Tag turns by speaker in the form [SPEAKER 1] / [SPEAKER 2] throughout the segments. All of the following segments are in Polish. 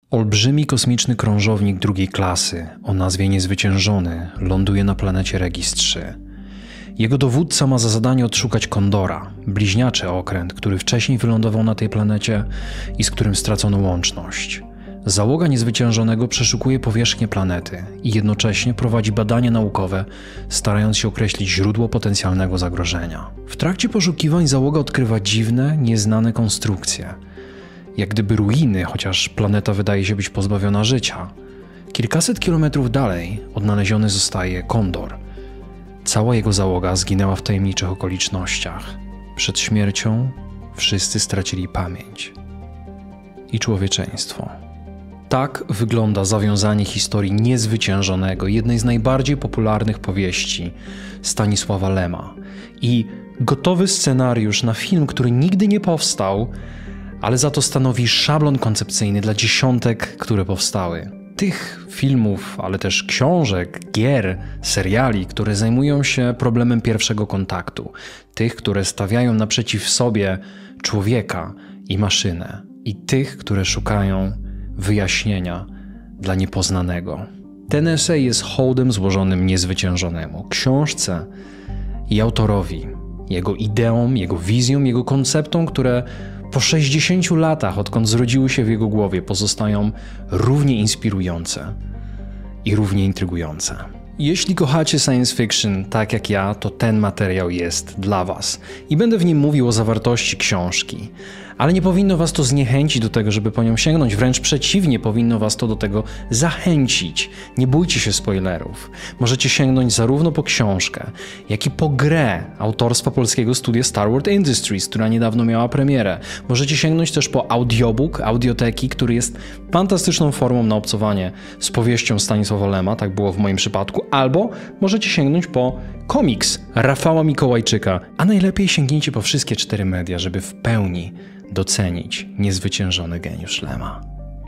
[SPEAKER 1] Olbrzymi kosmiczny krążownik drugiej klasy o nazwie Niezwyciężony ląduje na planecie Regis 3. Jego dowódca ma za zadanie odszukać Kondora, bliźniaczy okręt, który wcześniej wylądował na tej planecie i z którym stracono łączność. Załoga Niezwyciężonego przeszukuje powierzchnię planety i jednocześnie prowadzi badania naukowe, starając się określić źródło potencjalnego zagrożenia. W trakcie poszukiwań załoga odkrywa dziwne, nieznane konstrukcje. Jak gdyby ruiny, chociaż planeta wydaje się być pozbawiona życia. Kilkaset kilometrów dalej odnaleziony zostaje Kondor. Cała jego załoga zginęła w tajemniczych okolicznościach. Przed śmiercią wszyscy stracili pamięć. I człowieczeństwo. Tak wygląda zawiązanie historii Niezwyciężonego, jednej z najbardziej popularnych powieści Stanisława Lema. I gotowy scenariusz na film, który nigdy nie powstał, ale za to stanowi szablon koncepcyjny dla dziesiątek, które powstały. Tych filmów, ale też książek, gier, seriali, które zajmują się problemem pierwszego kontaktu. Tych, które stawiają naprzeciw sobie człowieka i maszynę. I tych, które szukają wyjaśnienia dla niepoznanego. Ten esej jest hołdem złożonym Niezwyciężonemu, książce i autorowi, jego ideom, jego wizjom, jego konceptom, które po 60 latach, odkąd zrodziły się w jego głowie, pozostają równie inspirujące i równie intrygujące. Jeśli kochacie science fiction tak jak ja, to ten materiał jest dla was i będę w nim mówił o zawartości książki. Ale nie powinno was to zniechęcić do tego, żeby po nią sięgnąć, wręcz przeciwnie, powinno was to do tego zachęcić. Nie bójcie się spoilerów. Możecie sięgnąć zarówno po książkę, jak i po grę autorstwa polskiego studia Star Wars Industries, która niedawno miała premierę. Możecie sięgnąć też po audiobook, audioteki, który jest fantastyczną formą na obcowanie z powieścią Stanisława Lema, tak było w moim przypadku, albo możecie sięgnąć po komiks Rafała Mikołajczyka, a najlepiej sięgnijcie po wszystkie 4 media, żeby w pełni docenić niezwyciężony geniusz Lema.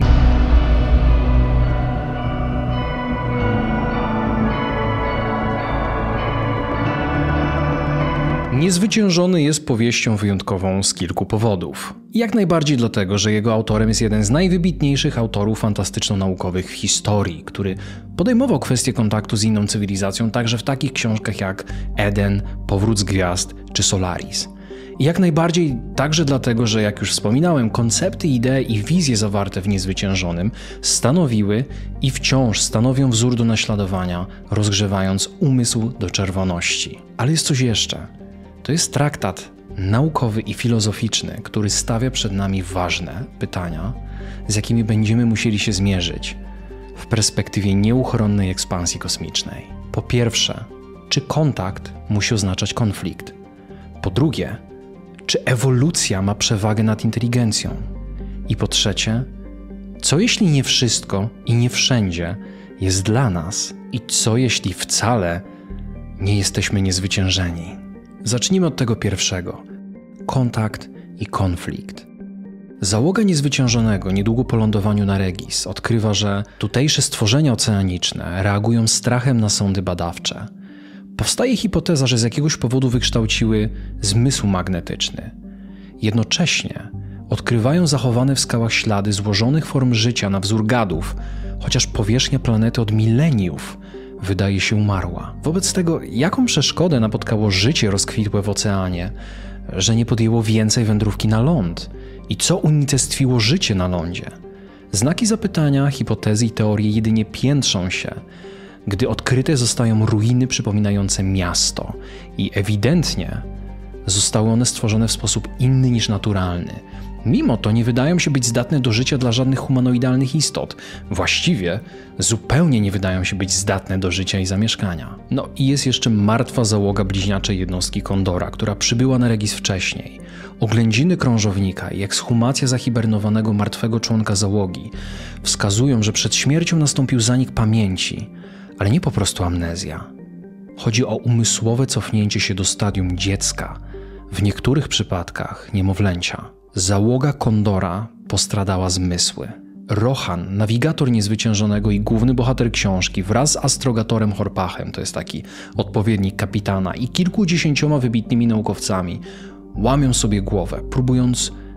[SPEAKER 1] Niezwyciężony jest powieścią wyjątkową z kilku powodów. Jak najbardziej dlatego, że jego autorem jest jeden z najwybitniejszych autorów fantastyczno-naukowych w historii, który podejmował kwestię kontaktu z inną cywilizacją także w takich książkach jak Eden, Powrót z Gwiazd czy Solaris. I jak najbardziej także dlatego, że jak już wspominałem, koncepty, idee i wizje zawarte w Niezwyciężonym stanowiły i wciąż stanowią wzór do naśladowania, rozgrzewając umysł do czerwoności. Ale jest coś jeszcze. To jest traktat naukowy i filozoficzny, który stawia przed nami ważne pytania, z jakimi będziemy musieli się zmierzyć w perspektywie nieuchronnej ekspansji kosmicznej. Po pierwsze, czy kontakt musi oznaczać konflikt? Po drugie, czy ewolucja ma przewagę nad inteligencją? I po trzecie, co jeśli nie wszystko i nie wszędzie jest dla nas? I co jeśli wcale nie jesteśmy niezwyciężeni? Zacznijmy od tego pierwszego. Kontakt i konflikt. Załoga Niezwyciężonego niedługo po lądowaniu na Regis odkrywa, że tutejsze stworzenia oceaniczne reagują strachem na sondy badawcze. Powstaje hipoteza, że z jakiegoś powodu wykształciły zmysł magnetyczny. Jednocześnie odkrywają zachowane w skałach ślady złożonych form życia na wzór gadów, chociaż powierzchnia planety od mileniów wydaje się umarła. Wobec tego, jaką przeszkodę napotkało życie rozkwitłe w oceanie, że nie podjęło więcej wędrówki na ląd? I co unicestwiło życie na lądzie? Znaki zapytania, hipotezy i teorie jedynie piętrzą się, gdy odkryte zostają ruiny przypominające miasto i ewidentnie zostały one stworzone w sposób inny niż naturalny. Mimo to nie wydają się być zdatne do życia dla żadnych humanoidalnych istot. Właściwie zupełnie nie wydają się być zdatne do życia i zamieszkania. No i jest jeszcze martwa załoga bliźniaczej jednostki Kondora, która przybyła na Regis wcześniej. Oględziny krążownika i ekshumacja zahibernowanego martwego członka załogi wskazują, że przed śmiercią nastąpił zanik pamięci, ale nie po prostu amnezja. Chodzi o umysłowe cofnięcie się do stadium dziecka, w niektórych przypadkach niemowlęcia. Załoga Kondora postradała zmysły. Rohan, nawigator Niezwyciężonego i główny bohater książki, wraz z astrogatorem Horpachem, to jest taki odpowiednik kapitana, i kilkudziesięcioma wybitnymi naukowcami, łamią sobie głowę, próbując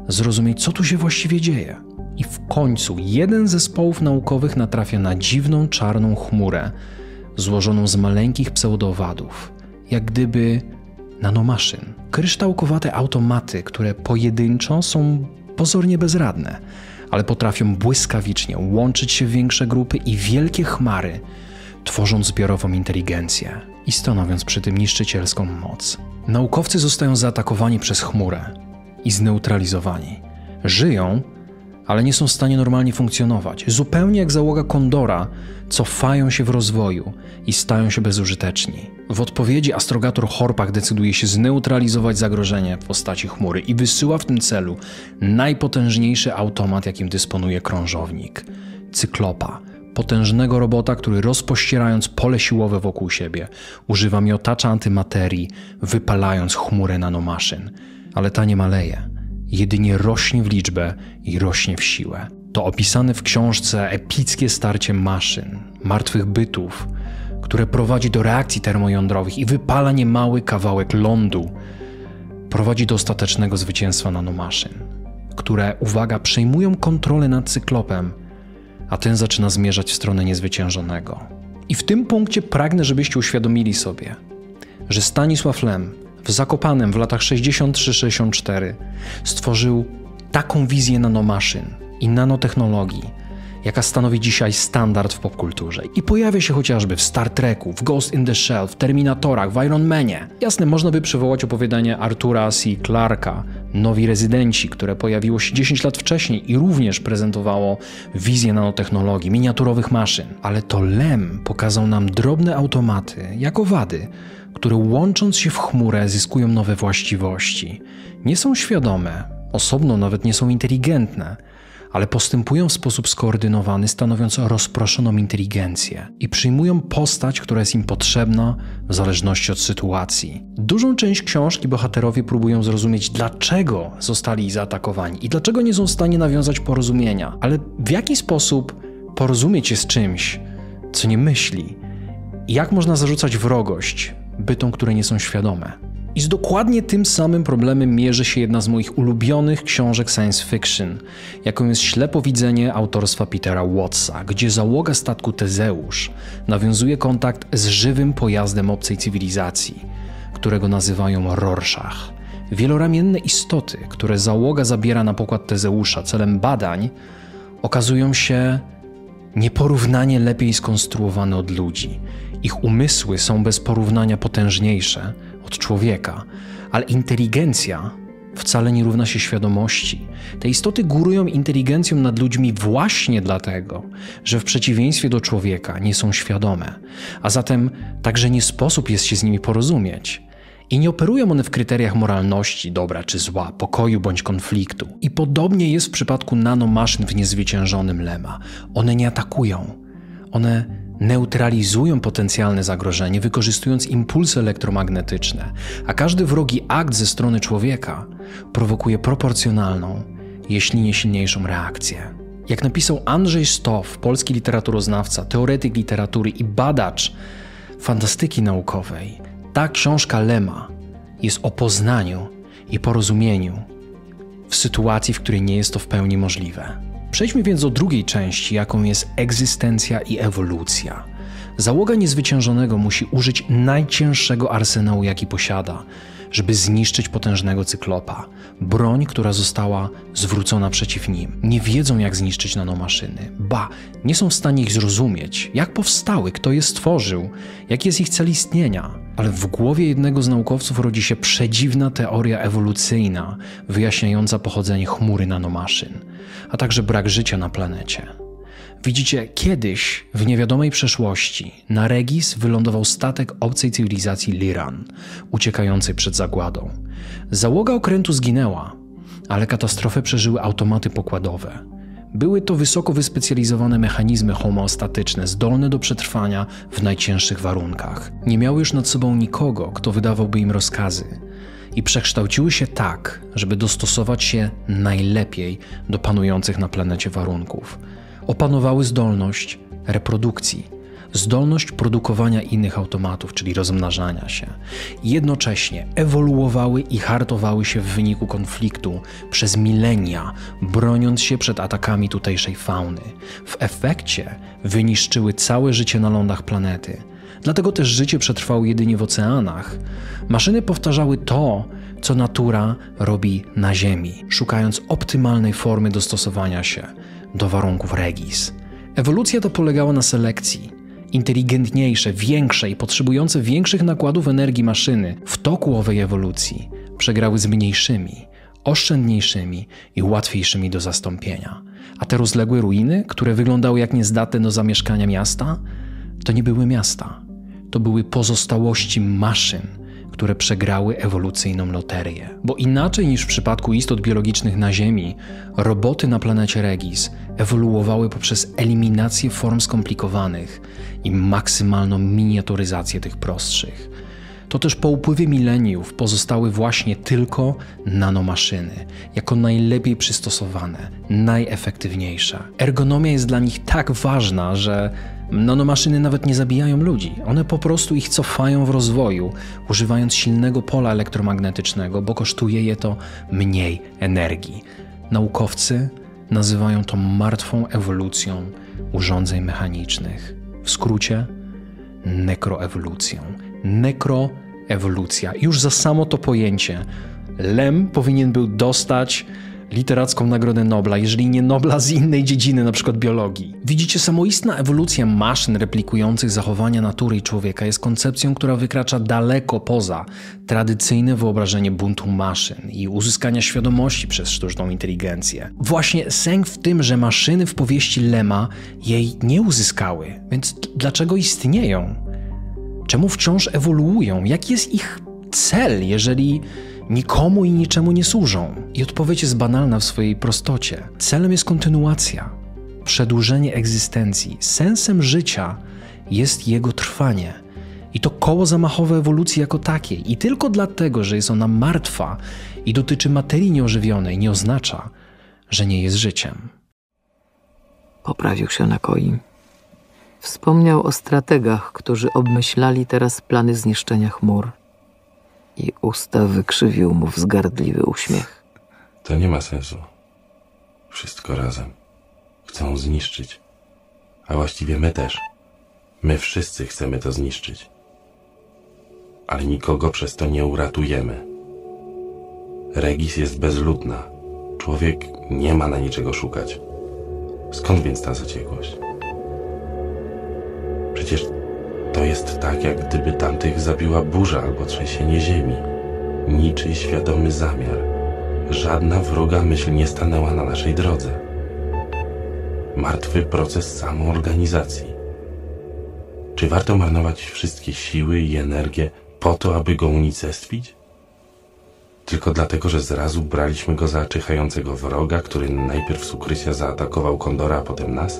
[SPEAKER 1] zrozumieć, co tu się właściwie dzieje. I w końcu jeden z zespołów naukowych natrafia na dziwną, czarną chmurę złożoną z maleńkich pseudowadów, jak gdyby nanomaszyn. Kryształkowate automaty, które pojedynczo są pozornie bezradne, ale potrafią błyskawicznie łączyć się w większe grupy i wielkie chmary, tworząc zbiorową inteligencję i stanowiąc przy tym niszczycielską moc. Naukowcy zostają zaatakowani przez chmurę i zneutralizowani. Żyją, ale nie są w stanie normalnie funkcjonować. Zupełnie jak załoga Kondora, cofają się w rozwoju i stają się bezużyteczni. W odpowiedzi astrogator Horpach decyduje się zneutralizować zagrożenie w postaci chmury i wysyła w tym celu najpotężniejszy automat, jakim dysponuje krążownik – Cyklopa, potężnego robota, który rozpościerając pole siłowe wokół siebie, używa miotacza antymaterii, wypalając chmurę nanomaszyn. Ale ta nie maleje. Jedynie rośnie w liczbę i rośnie w siłę. To opisane w książce epickie starcie maszyn, martwych bytów, które prowadzi do reakcji termojądrowych i wypala niemały kawałek lądu, prowadzi do ostatecznego zwycięstwa nanomaszyn, które, uwaga, przejmują kontrolę nad Cyklopem, a ten zaczyna zmierzać w stronę niezwyciężonego. I w tym punkcie pragnę, żebyście uświadomili sobie, że Stanisław Lem w Zakopanem w latach 63-64 stworzył taką wizję nanomaszyn i nanotechnologii, jaka stanowi dzisiaj standard w popkulturze. I pojawia się chociażby w Star Treku, w Ghost in the Shell, w Terminatorach, w Iron Manie. Jasne, można by przywołać opowiadanie Artura C. Clarke'a, Nowi Rezydenci, które pojawiło się 10 lat wcześniej i również prezentowało wizję nanotechnologii, miniaturowych maszyn. Ale to Lem pokazał nam drobne automaty, jak owady, które łącząc się w chmurę zyskują nowe właściwości. Nie są świadome, osobno nawet nie są inteligentne, ale postępują w sposób skoordynowany, stanowiąc rozproszoną inteligencję i przyjmują postać, która jest im potrzebna w zależności od sytuacji. Dużą część książki bohaterowie próbują zrozumieć, dlaczego zostali zaatakowani i dlaczego nie są w stanie nawiązać porozumienia, ale w jaki sposób porozumieć się z czymś, co nie myśli i jak można zarzucać wrogość bytom, które nie są świadome. I z dokładnie tym samym problemem mierzy się jedna z moich ulubionych książek science fiction, jaką jest Ślepowidzenie autorstwa Petera Wattsa, gdzie załoga statku Tezeusz nawiązuje kontakt z żywym pojazdem obcej cywilizacji, którego nazywają Rorschach. Wieloramienne istoty, które załoga zabiera na pokład Tezeusza celem badań, okazują się nieporównanie lepiej skonstruowane od ludzi. Ich umysły są bez porównania potężniejsze od człowieka, ale inteligencja wcale nie równa się świadomości. Te istoty górują inteligencją nad ludźmi właśnie dlatego, że w przeciwieństwie do człowieka nie są świadome, a zatem także nie sposób jest się z nimi porozumieć. I nie operują one w kryteriach moralności, dobra czy zła, pokoju bądź konfliktu. I podobnie jest w przypadku nanomaszyn w Niezwyciężonym Lema. One nie atakują. One neutralizują potencjalne zagrożenie, wykorzystując impulsy elektromagnetyczne, a każdy wrogi akt ze strony człowieka prowokuje proporcjonalną, jeśli nie silniejszą reakcję. Jak napisał Andrzej Stoff, polski literaturoznawca, teoretyk literatury i badacz fantastyki naukowej, ta książka Lema jest o poznaniu i porozumieniu w sytuacji, w której nie jest to w pełni możliwe. Przejdźmy więc do drugiej części, jaką jest egzystencja i ewolucja. Załoga Niezwyciężonego musi użyć najcięższego arsenału, jaki posiada, żeby zniszczyć potężnego Cyklopa. Broń, która została zwrócona przeciw nim. Nie wiedzą, jak zniszczyć nanomaszyny. Ba, nie są w stanie ich zrozumieć, jak powstały, kto je stworzył, jaki jest ich cel istnienia. Ale w głowie jednego z naukowców rodzi się przedziwna teoria ewolucyjna, wyjaśniająca pochodzenie chmury nanomaszyn, a także brak życia na planecie. Widzicie, kiedyś, w niewiadomej przeszłości, na Regis wylądował statek obcej cywilizacji Liran, uciekającej przed zagładą. Załoga okrętu zginęła, ale katastrofę przeżyły automaty pokładowe. Były to wysoko wyspecjalizowane mechanizmy homeostatyczne, zdolne do przetrwania w najcięższych warunkach. Nie miały już nad sobą nikogo, kto wydawałby im rozkazy i przekształciły się tak, żeby dostosować się najlepiej do panujących na planecie warunków. Opanowały zdolność reprodukcji, zdolność produkowania innych automatów, czyli rozmnażania się. Jednocześnie ewoluowały i hartowały się w wyniku konfliktu przez milenia, broniąc się przed atakami tutejszej fauny. W efekcie wyniszczyły całe życie na lądach planety. Dlatego też życie przetrwało jedynie w oceanach. Maszyny powtarzały to, co natura robi na Ziemi, szukając optymalnej formy dostosowania się do warunków Regis. Ewolucja ta polegała na selekcji. Inteligentniejsze, większe i potrzebujące większych nakładów energii maszyny w toku owej ewolucji przegrały z mniejszymi, oszczędniejszymi i łatwiejszymi do zastąpienia. A te rozległe ruiny, które wyglądały jak niezdatne do zamieszkania miasta, to nie były miasta. To były pozostałości maszyn, które przegrały ewolucyjną loterię. Bo inaczej niż w przypadku istot biologicznych na Ziemi, roboty na planecie Regis ewoluowały poprzez eliminację form skomplikowanych i maksymalną miniaturyzację tych prostszych. To też po upływie mileniów pozostały właśnie tylko nanomaszyny, jako najlepiej przystosowane, najefektywniejsze. Ergonomia jest dla nich tak ważna, że nanomaszyny nawet nie zabijają ludzi. One po prostu ich cofają w rozwoju, używając silnego pola elektromagnetycznego, bo kosztuje je to mniej energii. Naukowcy nazywają to martwą ewolucją urządzeń mechanicznych. W skrócie nekroewolucją. Nekroewolucja. Już za samo to pojęcie Lem powinien był dostać literacką Nagrodę Nobla, jeżeli nie Nobla z innej dziedziny, np. biologii. Widzicie, samoistna ewolucja maszyn replikujących zachowania natury i człowieka jest koncepcją, która wykracza daleko poza tradycyjne wyobrażenie buntu maszyn i uzyskania świadomości przez sztuczną inteligencję. Właśnie sęk w tym, że maszyny w powieści Lema jej nie uzyskały, więc dlaczego istnieją? Czemu wciąż ewoluują? Jaki jest ich cel, jeżeli nikomu i niczemu nie służą? I odpowiedź jest banalna w swojej prostocie. Celem jest kontynuacja, przedłużenie egzystencji. Sensem życia jest jego trwanie. I to koło zamachowe ewolucji jako takiej. I tylko dlatego, że jest ona martwa i dotyczy materii nieożywionej, nie oznacza, że nie jest życiem.
[SPEAKER 2] Poprawił się na koi. Wspomniał o strategach, którzy obmyślali teraz plany zniszczenia chmur. I usta wykrzywił mu wzgardliwy uśmiech.
[SPEAKER 3] To nie ma sensu. Wszystko razem. Chcą zniszczyć. A właściwie my też. My wszyscy chcemy to zniszczyć. Ale nikogo przez to nie uratujemy. Regis jest bezludna. Człowiek nie ma na niczego szukać. Skąd więc ta zaciekłość? Przecież to jest tak, jak gdyby tamtych zabiła burza albo trzęsienie ziemi. Niczyj świadomy zamiar. Żadna wroga myśl nie stanęła na naszej drodze. Martwy proces samoorganizacji. Czy warto marnować wszystkie siły i energię po to, aby go unicestwić? Tylko dlatego, że zrazu braliśmy go za czyhającego wroga, który najpierw z ukrycia zaatakował Kondora, a potem nas?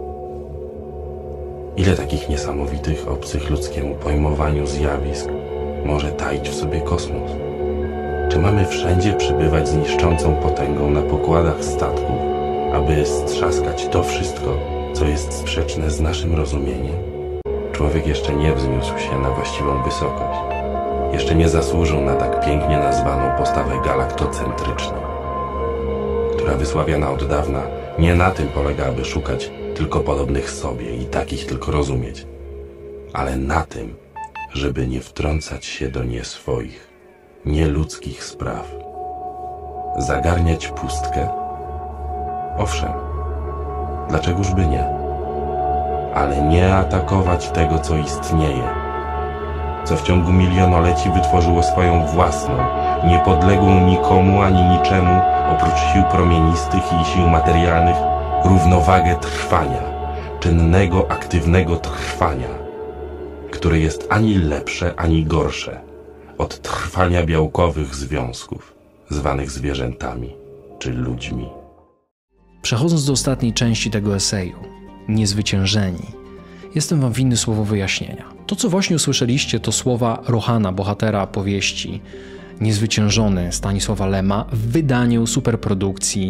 [SPEAKER 3] Ile takich niesamowitych, obcych ludzkiemu pojmowaniu zjawisk może taić w sobie kosmos? Czy mamy wszędzie przybywać z niszczącą potęgą na pokładach statków, aby strzaskać to wszystko, co jest sprzeczne z naszym rozumieniem? Człowiek jeszcze nie wzniósł się na właściwą wysokość. Jeszcze nie zasłużył na tak pięknie nazwaną postawę galaktocentryczną, która wysławiana od dawna nie na tym polega, aby szukać tylko podobnych sobie i takich tylko rozumieć, ale na tym, żeby nie wtrącać się do nie swoich, nieludzkich spraw. Zagarniać pustkę? Owszem, dlaczegoż by nie? Ale nie atakować tego, co istnieje, co w ciągu milionoleci wytworzyło swoją własną, niepodległą nikomu ani niczemu, oprócz sił promienistych i sił materialnych, równowagę trwania, czynnego, aktywnego trwania, które jest ani lepsze, ani gorsze od trwania białkowych związków, zwanych zwierzętami czy ludźmi.
[SPEAKER 1] Przechodząc do ostatniej części tego eseju, Niezwyciężeni, jestem wam winny słowo wyjaśnienia. To, co właśnie usłyszeliście, to słowa Rohana, bohatera powieści Niezwyciężony Stanisława Lema w wydaniu superprodukcji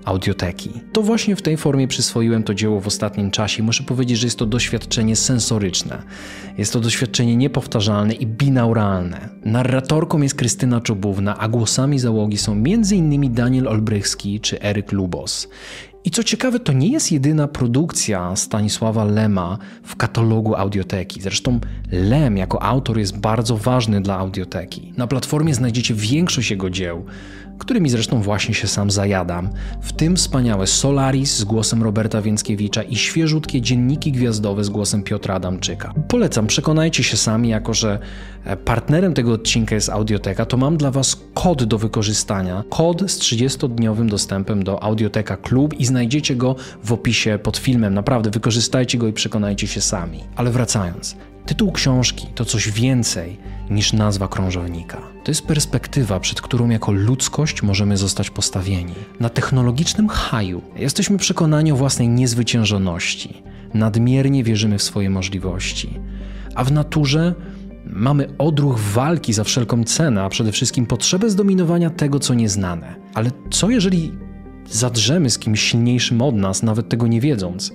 [SPEAKER 1] audioteki. To właśnie w tej formie przyswoiłem to dzieło w ostatnim czasie i muszę powiedzieć, że jest to doświadczenie sensoryczne. Jest to doświadczenie niepowtarzalne i binauralne. Narratorką jest Krystyna Czubówna, a głosami załogi są m.in. Daniel Olbrychski czy Eryk Lubos. I co ciekawe, to nie jest jedyna produkcja Stanisława Lema w katalogu audioteki. Zresztą Lem jako autor jest bardzo ważny dla audioteki. Na platformie znajdziecie większość jego dzieł, którymi zresztą właśnie się sam zajadam, w tym wspaniałe Solaris z głosem Roberta Więckiewicza i świeżutkie Dzienniki Gwiazdowe z głosem Piotra Adamczyka. Polecam, przekonajcie się sami, jako że partnerem tego odcinka jest Audioteka, to mam dla Was kod do wykorzystania. Kod z 30-dniowym dostępem do Audioteka Klub i znajdziecie go w opisie pod filmem. Naprawdę, wykorzystajcie go i przekonajcie się sami. Ale wracając, tytuł książki to coś więcej niż nazwa krążownika. To jest perspektywa, przed którą jako ludzkość możemy zostać postawieni. Na technologicznym haju jesteśmy przekonani o własnej niezwyciężoności. Nadmiernie wierzymy w swoje możliwości. A w naturze mamy odruch walki za wszelką cenę, a przede wszystkim potrzebę zdominowania tego, co nieznane. Ale co jeżeli zadrzemy z kimś silniejszym od nas, nawet tego nie wiedząc?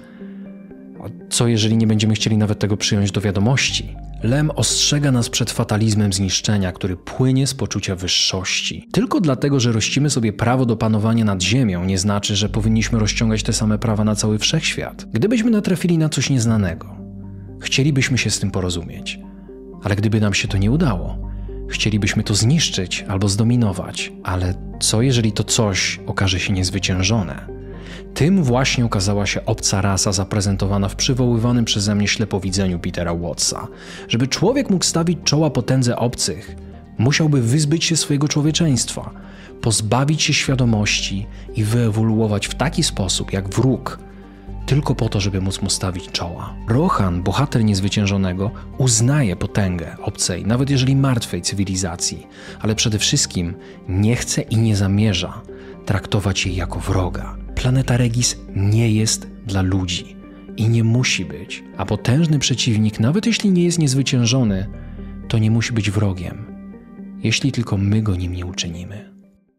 [SPEAKER 1] Co jeżeli nie będziemy chcieli nawet tego przyjąć do wiadomości? Lem ostrzega nas przed fatalizmem zniszczenia, który płynie z poczucia wyższości. Tylko dlatego, że rościmy sobie prawo do panowania nad ziemią, nie znaczy, że powinniśmy rozciągać te same prawa na cały wszechświat. Gdybyśmy natrafili na coś nieznanego, chcielibyśmy się z tym porozumieć. Ale gdyby nam się to nie udało, chcielibyśmy to zniszczyć albo zdominować. Ale co jeżeli to coś okaże się niezwyciężone? Tym właśnie okazała się obca rasa zaprezentowana w przywoływanym przeze mnie ślepowidzeniu Petera Wattsa. Żeby człowiek mógł stawić czoła potędze obcych, musiałby wyzbyć się swojego człowieczeństwa, pozbawić się świadomości i wyewoluować w taki sposób jak wróg, tylko po to, żeby móc mu stawić czoła. Rohan, bohater niezwyciężonego, uznaje potęgę obcej, nawet jeżeli martwej cywilizacji, ale przede wszystkim nie chce i nie zamierza traktować jej jako wroga. Planeta Regis nie jest dla ludzi i nie musi być, a potężny przeciwnik, nawet jeśli nie jest niezwyciężony, to nie musi być wrogiem, jeśli tylko my go nim nie uczynimy.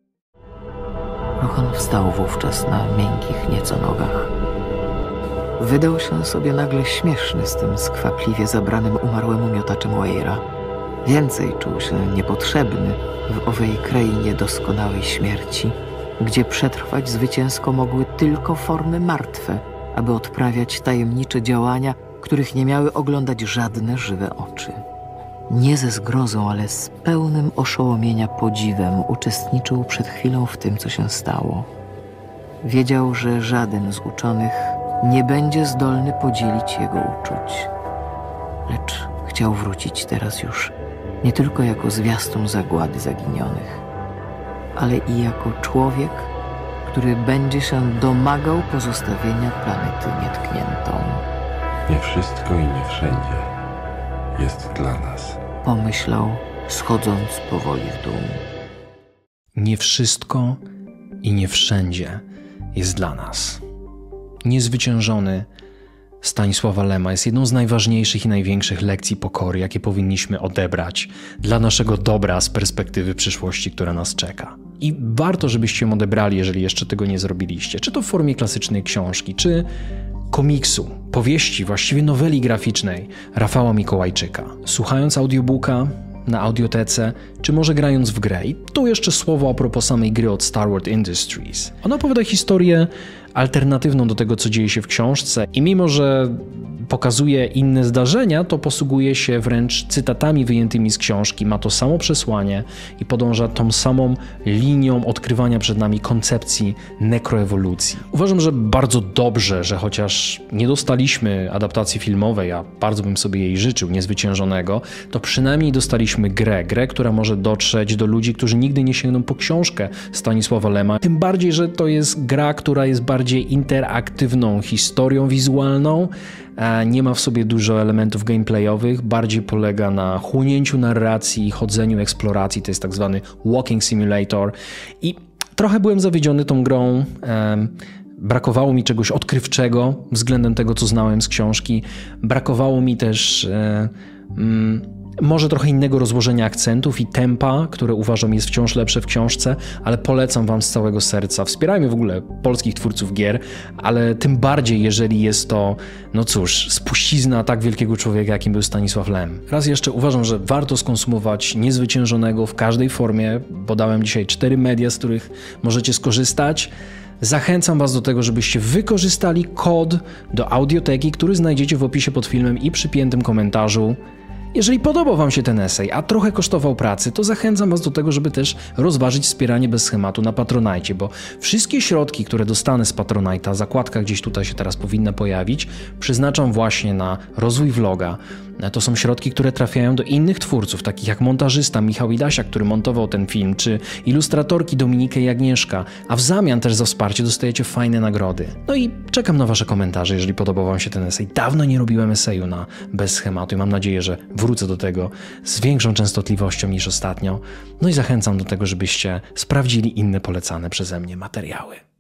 [SPEAKER 2] Rohan wstał wówczas na miękkich nieco nogach. Wydał się sobie nagle śmieszny z tym skwapliwie zabranym umarłemu miotaczem Weira. Więcej czuł się niepotrzebny w owej krainie doskonałej śmierci, gdzie przetrwać zwycięsko mogły tylko formy martwe, aby odprawiać tajemnicze działania, których nie miały oglądać żadne żywe oczy. Nie ze zgrozą, ale z pełnym oszołomienia podziwem uczestniczył przed chwilą w tym, co się stało. Wiedział, że żaden z uczonych nie będzie zdolny podzielić jego uczuć. Lecz chciał wrócić teraz już nie tylko jako zwiastun zagłady zaginionych, ale i jako człowiek, który będzie się domagał pozostawienia planety nietkniętą.
[SPEAKER 3] Nie wszystko i nie wszędzie jest dla nas.
[SPEAKER 2] Pomyślał, schodząc powoli w dół.
[SPEAKER 1] Nie wszystko i nie wszędzie jest dla nas. Niezwyciężony Stanisława Lema jest jedną z najważniejszych i największych lekcji pokory, jakie powinniśmy odebrać dla naszego dobra z perspektywy przyszłości, która nas czeka. I warto, żebyście ją odebrali, jeżeli jeszcze tego nie zrobiliście. Czy to w formie klasycznej książki, czy komiksu, powieści, właściwie noweli graficznej Rafała Mikołajczyka. Słuchając audiobooka na audiotece, czy może grając w grę. I tu jeszcze słowo a propos samej gry od Starward Industries. Ona opowiada historię alternatywną do tego, co dzieje się w książce i mimo, że pokazuje inne zdarzenia, to posługuje się wręcz cytatami wyjętymi z książki, ma to samo przesłanie i podąża tą samą linią odkrywania przed nami koncepcji nekroewolucji. Uważam, że bardzo dobrze, że chociaż nie dostaliśmy adaptacji filmowej, a bardzo bym sobie jej życzył, niezwyciężonego, to przynajmniej dostaliśmy grę, która może dotrzeć do ludzi, którzy nigdy nie sięgną po książkę Stanisława Lema. Tym bardziej, że to jest gra, która jest bardziej interaktywną historią wizualną, nie ma w sobie dużo elementów gameplayowych, bardziej polega na chłonięciu narracji, chodzeniu, eksploracji, to jest tak zwany walking simulator i trochę byłem zawiedziony tą grą, brakowało mi czegoś odkrywczego względem tego, co znałem z książki, brakowało mi też Może trochę innego rozłożenia akcentów i tempa, które uważam jest wciąż lepsze w książce, ale polecam wam z całego serca. Wspierajmy w ogóle polskich twórców gier, ale tym bardziej, jeżeli jest to, no cóż, spuścizna tak wielkiego człowieka, jakim był Stanisław Lem. Raz jeszcze uważam, że warto skonsumować Niezwyciężonego w każdej formie. Podałem dzisiaj 4 media, z których możecie skorzystać. Zachęcam was do tego, żebyście wykorzystali kod do audioteki, który znajdziecie w opisie pod filmem i przypiętym komentarzu. Jeżeli podobał wam się ten esej, a trochę kosztował pracy, to zachęcam was do tego, żeby też rozważyć wspieranie bez schematu na Patronite, bo wszystkie środki, które dostanę z Patronite'a, zakładka gdzieś tutaj się teraz powinna pojawić, przeznaczam właśnie na rozwój vloga. To są środki, które trafiają do innych twórców, takich jak montażysta Michał Idasia, który montował ten film, czy ilustratorki Dominikę i Agnieszka, a w zamian też za wsparcie dostajecie fajne nagrody. No i czekam na wasze komentarze, jeżeli podobał wam się ten esej. Dawno nie robiłem eseju na bez schematu i mam nadzieję, że wrócę do tego z większą częstotliwością niż ostatnio. No i zachęcam do tego, żebyście sprawdzili inne polecane przeze mnie materiały.